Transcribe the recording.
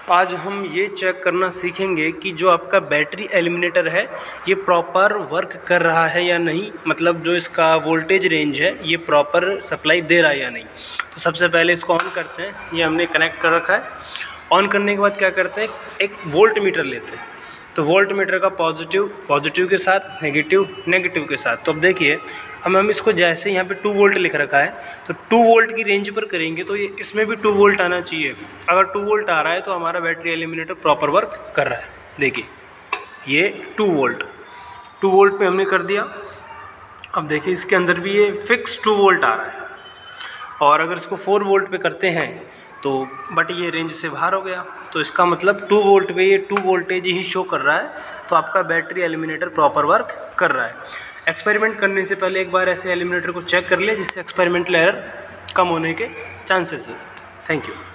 आज हम ये चेक करना सीखेंगे कि जो आपका बैटरी एलिमिनेटर है ये प्रॉपर वर्क कर रहा है या नहीं, मतलब जो इसका वोल्टेज रेंज है ये प्रॉपर सप्लाई दे रहा है या नहीं। तो सबसे पहले इसको ऑन करते हैं, ये हमने कनेक्ट कर रखा है। ऑन करने के बाद क्या करते हैं, एक वोल्ट मीटर लेते हैं। तो वोल्ट मीटर का पॉजिटिव के साथ, नेगेटिव के साथ। तो अब देखिए हम इसको जैसे यहाँ पे 2 वोल्ट लिख रखा है, तो 2 वोल्ट की रेंज पर करेंगे तो ये इसमें भी 2 वोल्ट आना चाहिए। अगर 2 वोल्ट आ रहा है तो हमारा बैटरी एलिमिनेटर प्रॉपर वर्क कर रहा है। देखिए ये 2 वोल्ट पे हमने कर दिया। अब देखिए इसके अंदर भी ये फिक्स 2 वोल्ट आ रहा है। और अगर इसको 4 वोल्ट पे करते हैं तो बट ये रेंज से बाहर हो गया, तो इसका मतलब 2 वोल्ट पे ये 2 वोल्टेज ही शो कर रहा है। तो आपका बैटरी एलिमिनेटर प्रॉपर वर्क कर रहा है। एक्सपेरिमेंट करने से पहले एक बार ऐसे एलिमिनेटर को चेक कर ले, जिससे एक्सपेरिमेंटल एरर कम होने के चांसेस है। Thank you.